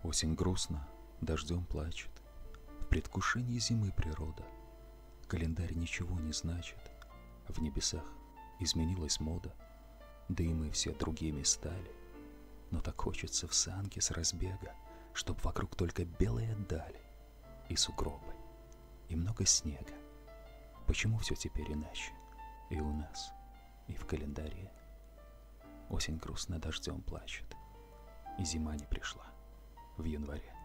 Осень грустно, дождем плачет, в предвкушении зимы природа. Календарь ничего не значит, в небесах изменилась мода, да и мы все другими стали. Но так хочется в санки с разбега, чтоб вокруг только белые дали, и сугробы, и много снега. Почему все теперь иначе и у нас, и в календаре? Осень грустно дождем плачет, и зима не пришла в январе.